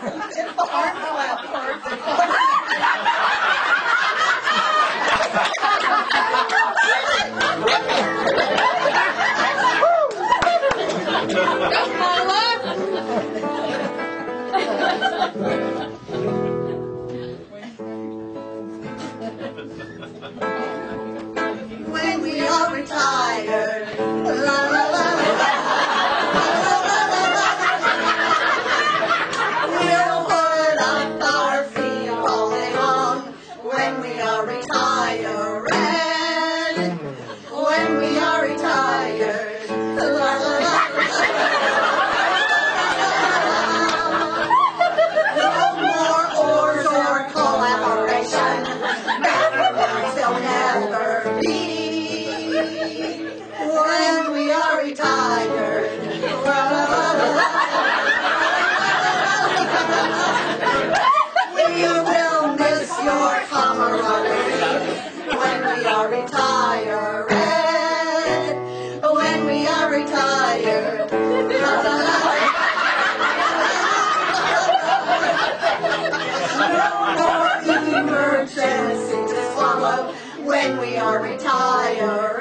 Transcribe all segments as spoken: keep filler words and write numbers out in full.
It's the arm flap part. Go, Paula! When we are retired, la la la la, we'll put up our feet all day long. When we are retired, when we are retired, la la la la. No more oars or collaboration. They'll never be. When we are retired, la la la la. We will miss your camaraderie. When we are retired, when we are retired, la la la. No more emergency to swallow. When we are retired,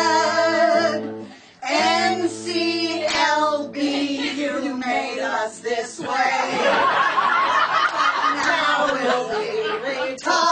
N C L B, you made us this way. Now we'll be retired.